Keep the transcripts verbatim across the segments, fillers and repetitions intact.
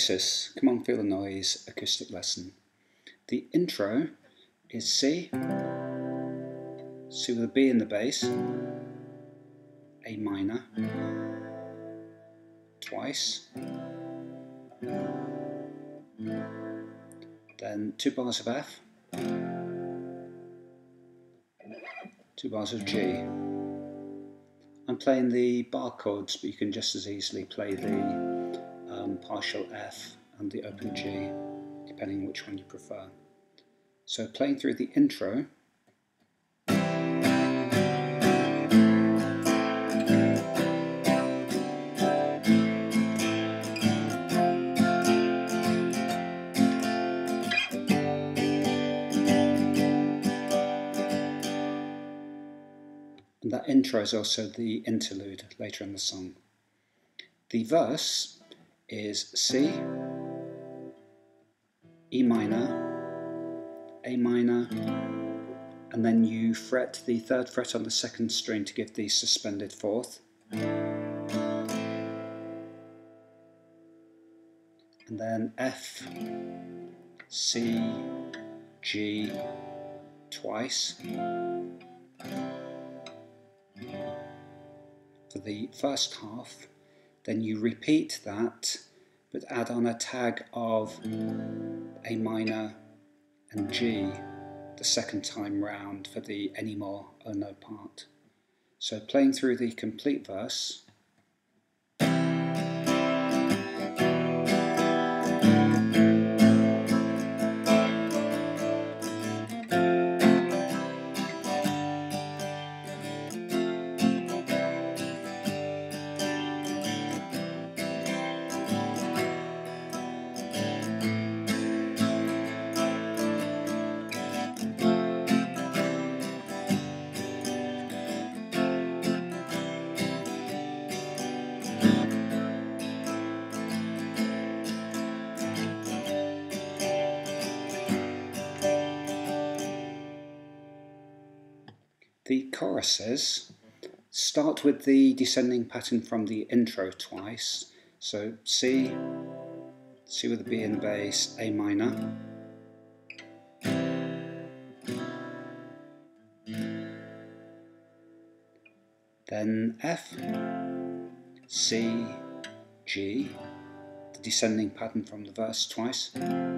Oasis, Come On Feel the Noise acoustic lesson. The intro is C, C with a B in the bass, A minor, twice, then two bars of F, two bars of G. I'm playing the bar chords, but you can just as easily play the um, partial F and the open G, depending on which one you prefer. So playing through the intro, and that intro is also the interlude later in the song. The verse is C, E minor, A minor, and then you fret the third fret on the second string to give the suspended fourth. And then F, C, G twice. For the first half, then you repeat that, but add on a tag of A minor and G the second time round for the any more or no part. So playing through the complete verse. The choruses start with the descending pattern from the intro twice. So C, C with a B in the bass, A minor, then F, C, G, the descending pattern from the verse twice,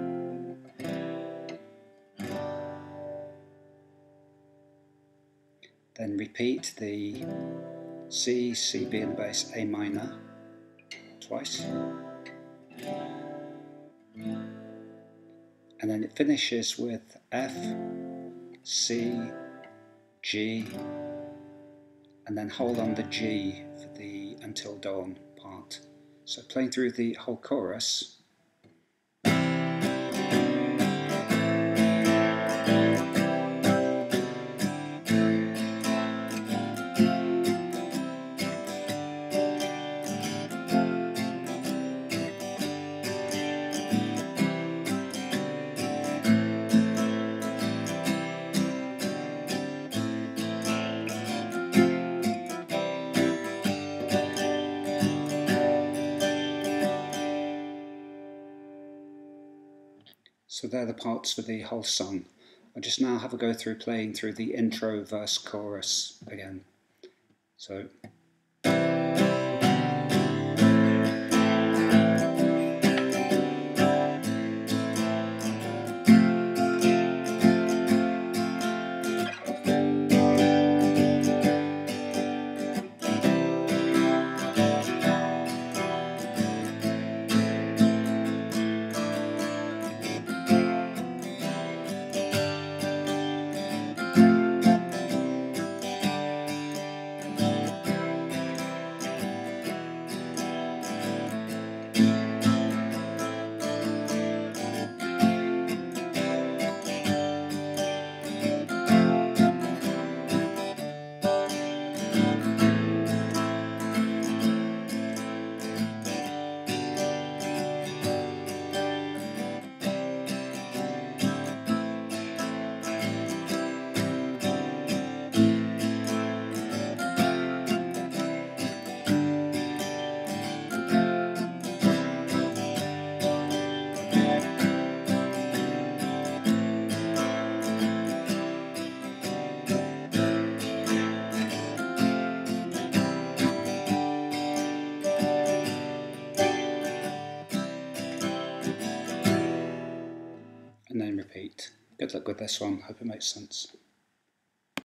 then repeat the C, C, B in the bass, A minor twice, and then it finishes with F, C, G, and then hold on the G for the Until Dawn part. So playing through the whole chorus. So they're the parts for the whole song. I'll just now have a go through playing through the intro, verse, chorus again. So. repeat. Good luck with this one, hope it makes sense.